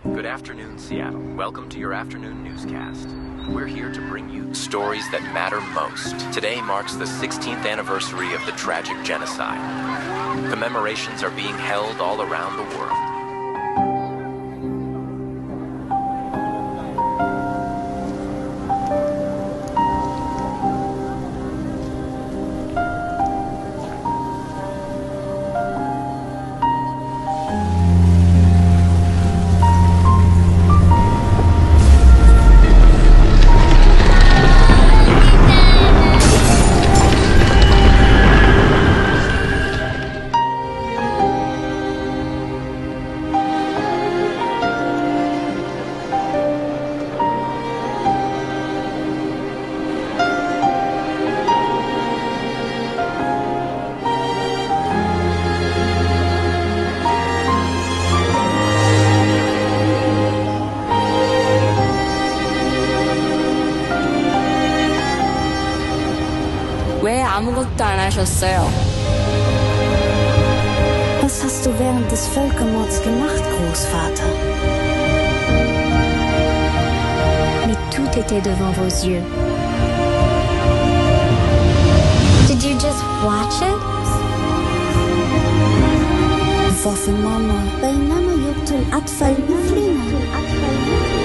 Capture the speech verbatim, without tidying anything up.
Good afternoon, Seattle. Welcome to your afternoon newscast. We're here to bring you stories that matter most. Today marks the sixteenth anniversary of the tragic genocide. Commemorations are being held all around the world. 왜 아무것도 안 하셨어요? Was hast du während des Völkermords gemacht, Großvater? Mais tout était devant vos yeux. Did you just watch it? وفي ماما بينما يقتل أطفال مسلمين